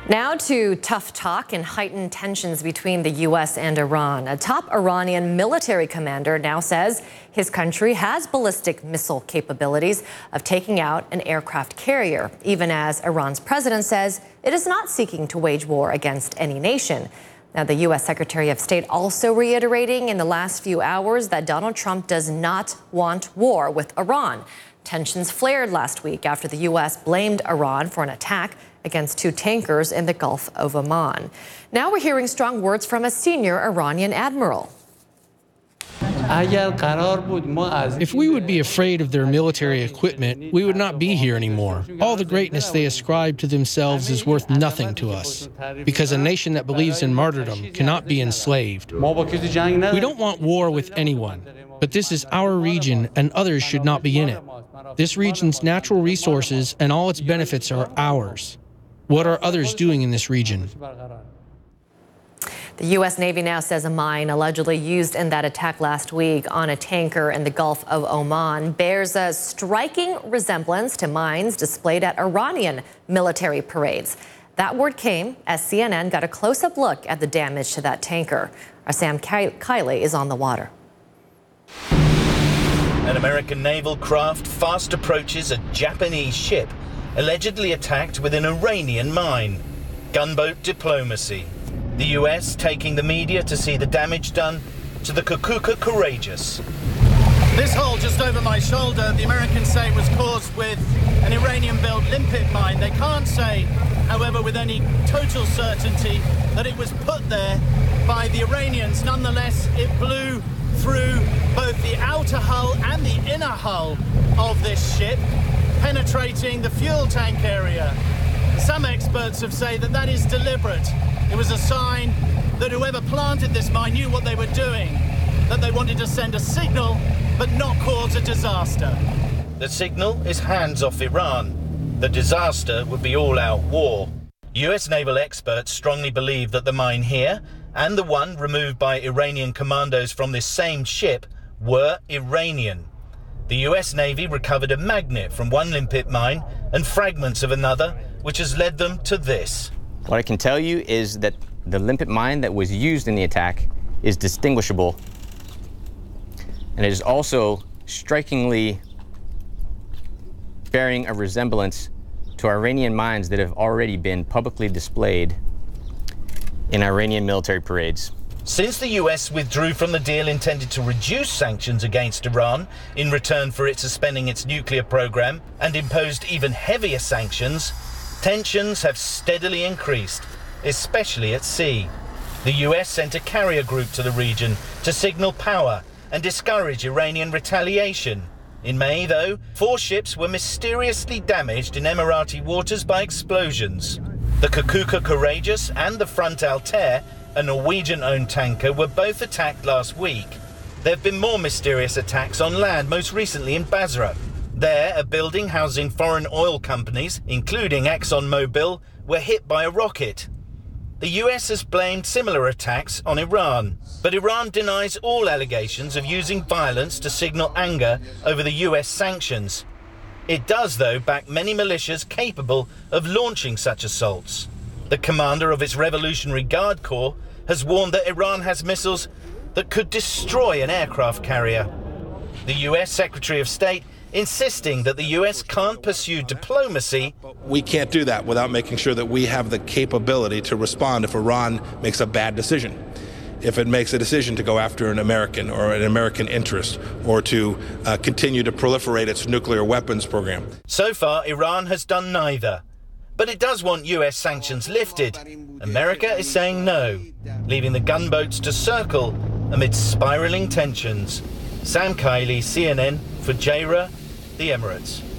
Now to tough talk and heightened tensions between the U.S. and Iran. A top Iranian military commander now says his country has ballistic missile capabilities of taking out an aircraft carrier, even as Iran's president says it is not seeking to wage war against any nation. Now, the U.S. Secretary of State also reiterating in the last few hours that Donald Trump does not want war with Iran. Tensions flared last week after the U.S. blamed Iran for an attack against two tankers in the Gulf of Oman. Now we're hearing strong words from a senior Iranian admiral. If we would be afraid of their military equipment, we would not be here anymore. All the greatness they ascribe to themselves is worth nothing to us, because a nation that believes in martyrdom cannot be enslaved. We don't want war with anyone, but this is our region and others should not be in it. This region's natural resources and all its benefits are ours. What are others doing in this region? The U.S. Navy now says a mine allegedly used in that attack last week on a tanker in the Gulf of Oman bears a striking resemblance to mines displayed at Iranian military parades. That word came as CNN got a close-up look at the damage to that tanker. Our Sam Kiley is on the water. An American naval craft fast approaches a Japanese ship allegedly attacked with an Iranian mine. Gunboat diplomacy. The US taking the media to see the damage done to the Kukuka Courageous. This hole just over my shoulder, the Americans say was caused with an Iranian-built limpet mine. They can't say, however, with any total certainty that it was put there by the Iranians. Nonetheless, it blew through both the outer hull and the inner hull of this ship, penetrating the fuel tank area. Some experts have said that that is deliberate. It was a sign that whoever planted this mine knew what they were doing, that they wanted to send a signal but not cause a disaster. The signal is hands off Iran. The disaster would be all-out war. US naval experts strongly believe that the mine here and the one removed by Iranian commandos from this same ship were Iranian. The US Navy recovered a magnet from one limpet mine and fragments of another, which has led them to this. What I can tell you is that the limpet mine that was used in the attack is distinguishable, and it is also strikingly bearing a resemblance to Iranian mines that have already been publicly displayed in Iranian military parades. Since the US withdrew from the deal intended to reduce sanctions against Iran in return for it suspending its nuclear program and imposed even heavier sanctions, tensions have steadily increased, especially at sea. The US sent a carrier group to the region to signal power and discourage Iranian retaliation. In May, though, 4 ships were mysteriously damaged in Emirati waters by explosions. The Kukuka Courageous and the Front Altair, a Norwegian-owned tanker, were both attacked last week. There have been more mysterious attacks on land, most recently in Basra. There, a building housing foreign oil companies, including ExxonMobil, were hit by a rocket. The US has blamed similar attacks on Iran, but Iran denies all allegations of using violence to signal anger over the US sanctions. It does, though, back many militias capable of launching such assaults. The commander of its Revolutionary Guard Corps has warned that Iran has missiles that could destroy an aircraft carrier. The US Secretary of State insisting that the US can't pursue diplomacy. We can't do that without making sure that we have the capability to respond if Iran makes a bad decision. If it makes a decision to go after an American or an American interest, or to continue to proliferate its nuclear weapons program. So far, Iran has done neither. But it does want US sanctions lifted. America is saying no, leaving the gunboats to circle amid spiraling tensions. Sam Kiley, CNN, for JAIRA, the Emirates.